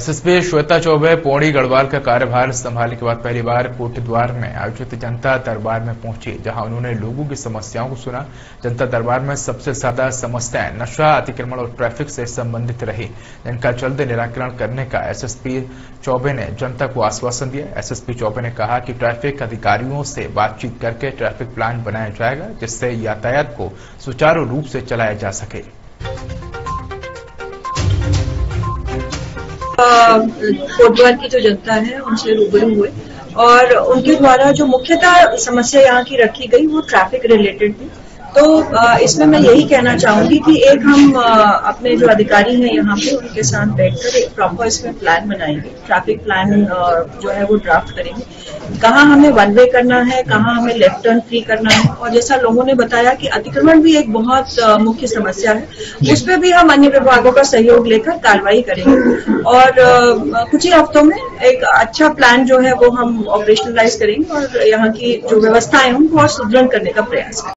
SSP Shweta Choubey Pauri Garhwal का कार्यभार संभालने के बाद पहली बार कोटद्वार में आयोजित जनता दरबार में पहुंची, जहां उन्होंने लोगों की समस्याओं को सुना। जनता दरबार में सबसे ज्यादा समस्याएं नशा, अतिक्रमण और ट्रैफिक से संबंधित रही, जिनका जल्द निराकरण करने का एसएसपी चौबे ने जनता को आश्वासन दिया। एसएसपी चौबे ने कहा कि ट्रैफिक अधिकारियों से बातचीत करके ट्रैफिक प्लान बनाया जाएगा, जिससे यातायात को सुचारू रूप से चलाया जा सके। कोटद्वार की जो जनता है उनसे रूबरू हुए और उनके द्वारा जो मुख्यतः समस्या यहाँ की रखी गई वो ट्रैफिक रिलेटेड थी। तो इसमें मैं यही कहना चाहूंगी कि एक हम अपने जो अधिकारी हैं यहाँ पे उनके साथ बैठकर एक प्रॉपर इसमें प्लान बनाएंगे, ट्रैफिक प्लान जो है वो ड्राफ्ट करेंगे, कहाँ हमें वन वे करना है, कहाँ हमें लेफ्ट टर्न फ्री करना है। और जैसा लोगों ने बताया कि अतिक्रमण भी एक बहुत मुख्य समस्या है, उस पर भी हम अन्य विभागों का सहयोग लेकर कार्रवाई करेंगे और कुछ ही हफ्तों में एक अच्छा प्लान जो है वो हम ऑपरेशनलाइज करेंगे और यहाँ की जो व्यवस्थाएं हैं उनको और सुदृढ़ करने का प्रयास करेंगे।